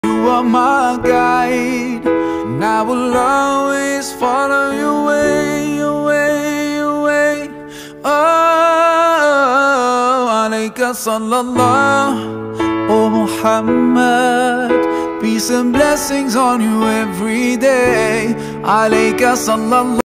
You are my guide, and I will always follow your way, your way, your way. Oh, alayka sallallahu, oh Muhammad, peace and blessings on you every day. Alayka sallallahu.